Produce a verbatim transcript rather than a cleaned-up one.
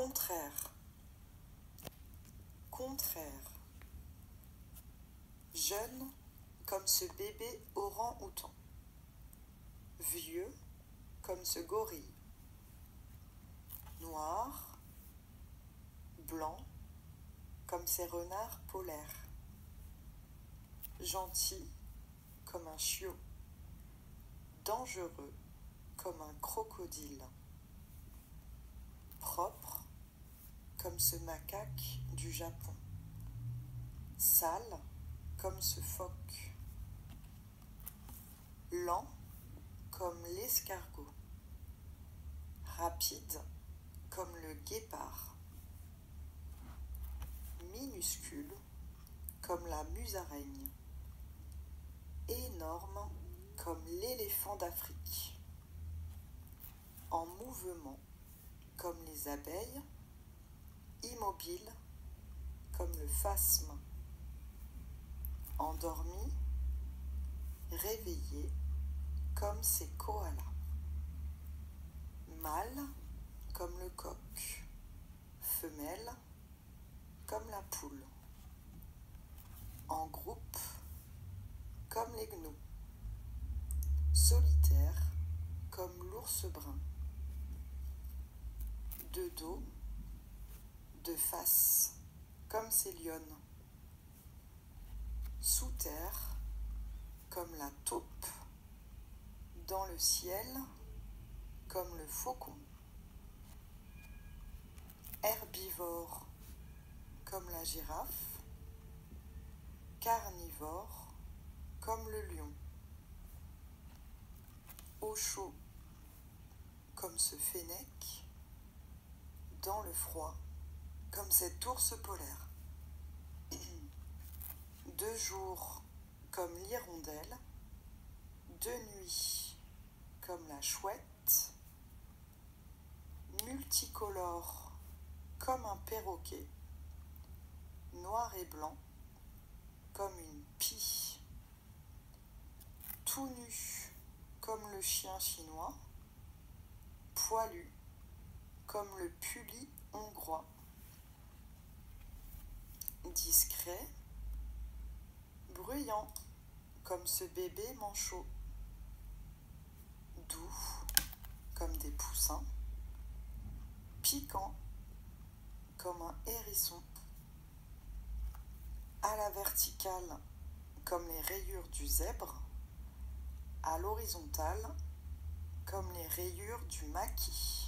Contraire. Contraire. Jeune comme ce bébé orang-outan. Vieux comme ce gorille. Noir, blanc comme ces renards polaires. Gentil comme un chiot. Dangereux comme un crocodile. Propre comme ce macaque du Japon. Sale comme ce phoque. Lent comme l'escargot. Rapide comme le guépard. Minuscule comme la musaraigne. Énorme comme l'éléphant d'Afrique. En mouvement comme les abeilles. Immobile comme le phasme. Endormi, réveillé comme ces koalas. Mâle comme le coq. Femelle comme la poule. En groupe comme les gnous. Solitaire comme l'ours brun. De dos, de face comme ces lionnes. Sous terre comme la taupe. Dans le ciel comme le faucon. Herbivore comme la girafe. Carnivore comme le lion. Au chaud comme ce fennec. Dans le froid comme cet ours polaire. De jour comme l'hirondelle. De nuit comme la chouette. Multicolore comme un perroquet. Noir et blanc comme une pie. Tout nu comme le chien chinois. Poilu comme le puli hongrois. Discret, bruyant comme ce bébé manchot. Doux comme des poussins. Piquant comme un hérisson. À la verticale comme les rayures du zèbre. À l'horizontale comme les rayures du maquis.